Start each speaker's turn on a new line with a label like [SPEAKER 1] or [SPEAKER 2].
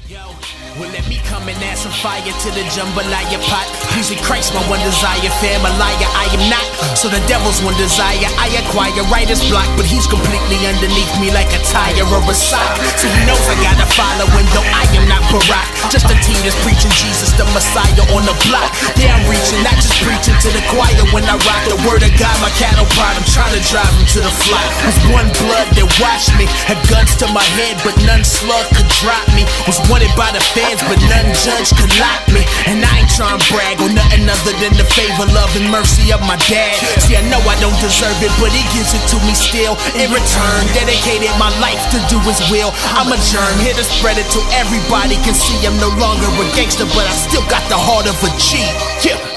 [SPEAKER 1] Yo, well let me come and add some fire to the jambalaya pot. Please in Christ my one desire, fam, a liar I am not. So the devil's one desire I acquire, writer's block. But he's completely underneath me like a tire or a sock. So he knows I gotta follow him, though I am not Barack. Just a team that's preaching Jesus the Messiah on the block. Yeah, I'm reaching, not just preaching to the choir when I rock the word of God. My cattle prod, I'm trying to drive him to the flock. Was one blood that washed me, had guns to my head but none slug could drop me. Was wanted by the feds, but none judge could lock me. And I ain't trying to brag on nothing other than the favor, love, and mercy of my dad. See, I know I don't deserve it, but he gives it to me still. In return, dedicated my life to do his will. I'm a germ, here to spread it till everybody can see I'm no longer a gangster, but I still got the heart of a G. Yeah.